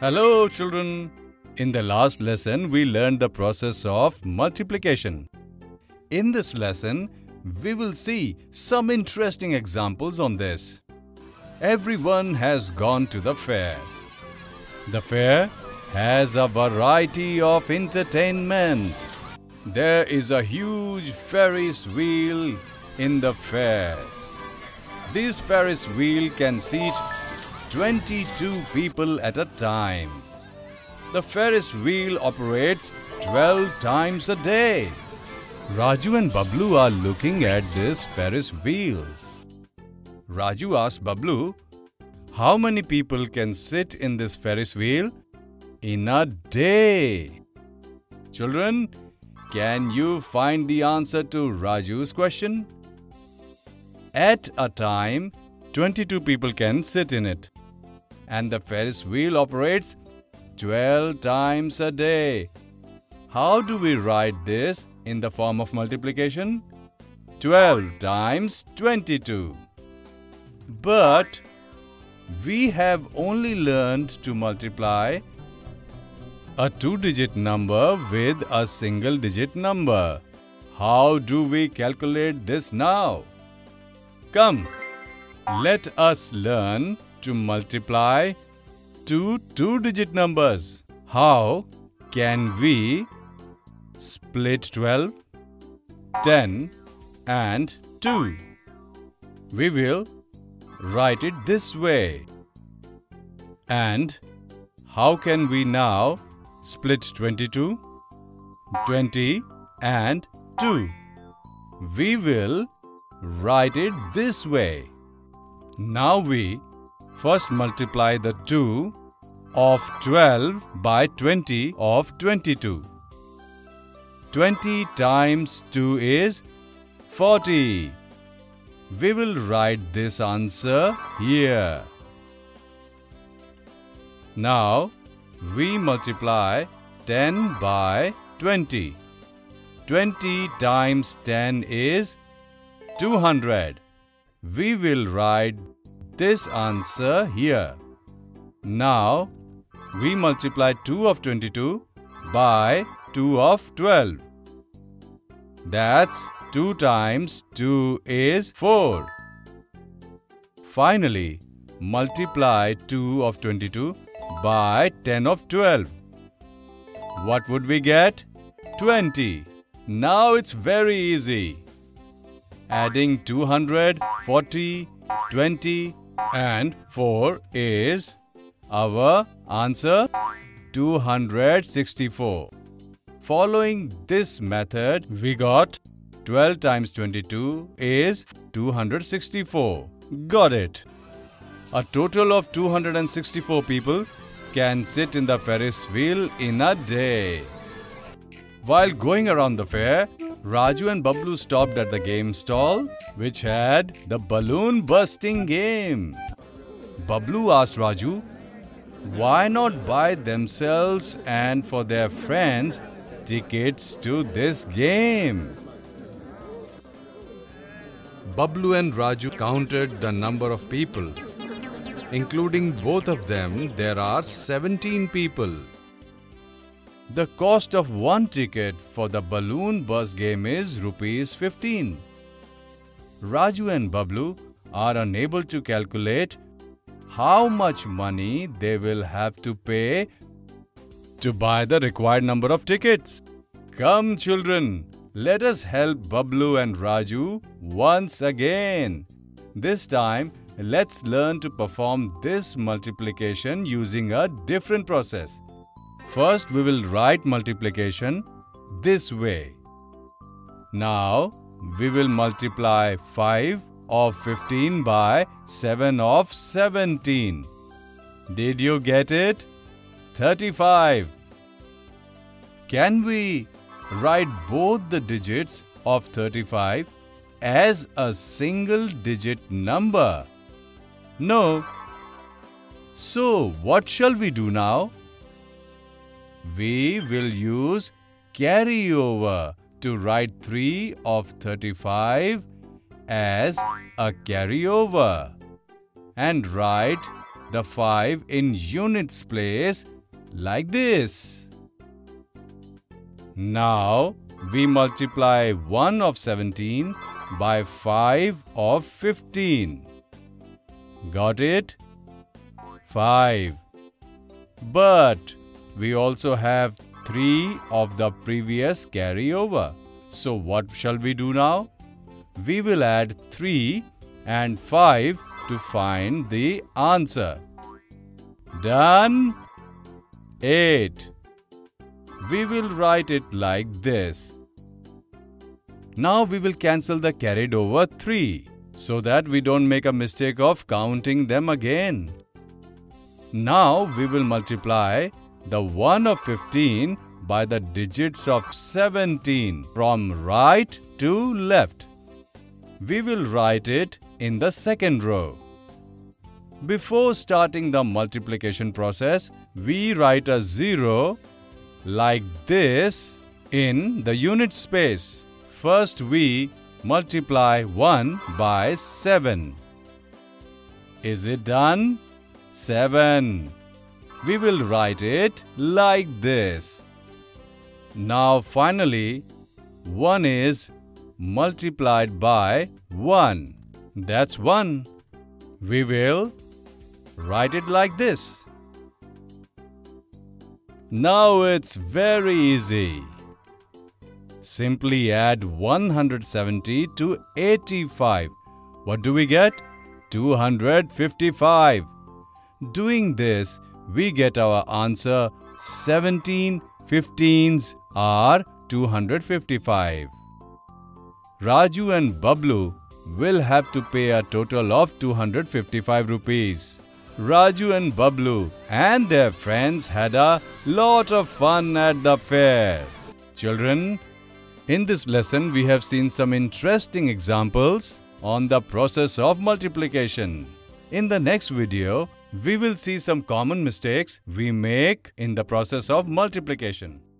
Hello children! In the last lesson, we learned the process of multiplication. In this lesson, we will see some interesting examples on this. Everyone has gone to the fair. The fair has a variety of entertainment. There is a huge Ferris wheel in the fair. This Ferris wheel can seat 22 people at a time. The Ferris wheel operates 12 times a day. Raju and Bablu are looking at this Ferris wheel. Raju asked Bablu, "How many people can sit in this Ferris wheel in a day?" Children, can you find the answer to Raju's question? At a time, 22 people can sit in it. And the Ferris wheel operates 12 times a day. How do we write this in the form of multiplication? 12 times 22. But we have only learned to multiply a two-digit number with a single-digit number. How do we calculate this now? Come, let us learn to multiply two two-digit numbers. How can we split 12, 10 and 2? We will write it this way. And how can we now split 22, 20 and 2? We will write it this way. Now we first multiply the 2 of 12 by 20 of 22. 20 times 2 is 40. We will write this answer here. Now we multiply 10 by 20. 20 times 10 is 200. We will write this answer here. Now we multiply 2 of 22 by 2 of 12. That's 2 times 2 is 4. Finally, multiply 2 of 22 by 10 of 12. What would we get? 20. Now it's very easy. Adding 200, 40, 20 and 4 is our answer 264. Following this method, we got 12 times 22 is 264. Got it. A total of 264 people can sit in the Ferris wheel in a day. While going around the fair, Raju and Bablu stopped at the game stall, which had the balloon bursting game. Bablu asked Raju, why not buy themselves and for their friends tickets to this game? Bablu and Raju counted the number of people. Including both of them, there are 17 people. The cost of one ticket for the balloon bus game is rupees 15. Raju and Bablu are unable to calculate how much money they will have to pay to buy the required number of tickets. Come children, let us help Bablu and Raju once again. This time, let's learn to perform this multiplication using a different process. First, we will write multiplication this way. Now, we will multiply 5 of 15 by 7 of 17. Did you get it? 35. Can we write both the digits of 35 as a single digit number? No. So, what shall we do now? We will use carryover to write 3 of 35 as a carryover and write the 5 in units place like this. Now we multiply 1 of 17 by 5 of 15. Got it? 5. But we also have 3 of the previous carryover. So what shall we do now? We will add 3 and 5 to find the answer. Done? 8. We will write it like this. Now we will cancel the carried over 3 so that we don't make a mistake of counting them again. Now we will multiply the 1 of 15 by the digits of 17 from right to left. We will write it in the second row. Before starting the multiplication process, we write a 0 like this in the unit space. First we multiply 1 by 7. Is it done? 7. We will write it like this. Now finally, 1 is multiplied by 1. That's 1. We will write it like this. Now it's very easy. Simply add 170 to 85. What do we get? 255. Doing this, we get our answer 17 15s are 255. Raju and Bablu will have to pay a total of 255 rupees. Raju and Bablu and their friends had a lot of fun at the fair. Children, in this lesson we have seen some interesting examples on the process of multiplication. In the next video, we will see some common mistakes we make in the process of multiplication.